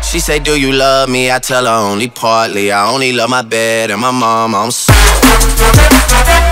She say, do you love me? I tell her only partly. I only love my bed and my mom. I'm